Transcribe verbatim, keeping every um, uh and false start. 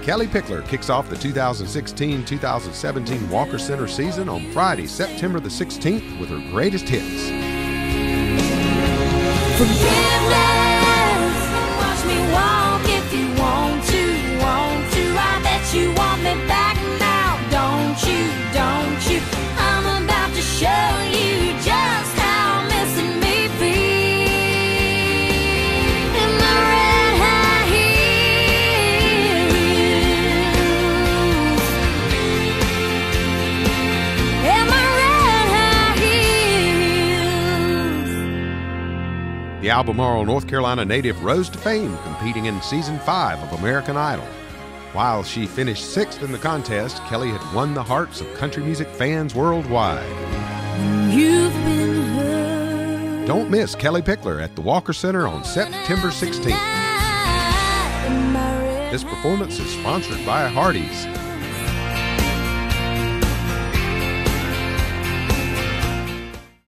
Kellie Pickler kicks off the two thousand sixteen two thousand seventeen Walker Center season on Friday, September the sixteenth with her greatest hits. Forgiveness, watch me walk if you want to, want to. I bet you want me back now, don't you, don't you? I'm about to show you just how missing me feels. In my red high heels, in my red high heels. The Albemarle, North Carolina native rose to fame competing in season five of American Idol. While she finished sixth in the contest, Kellie had won the hearts of country music fans worldwide. You've been hurt. Don't miss Kellie Pickler at the Walker Center on September sixteenth. This performance is sponsored by Hardee's.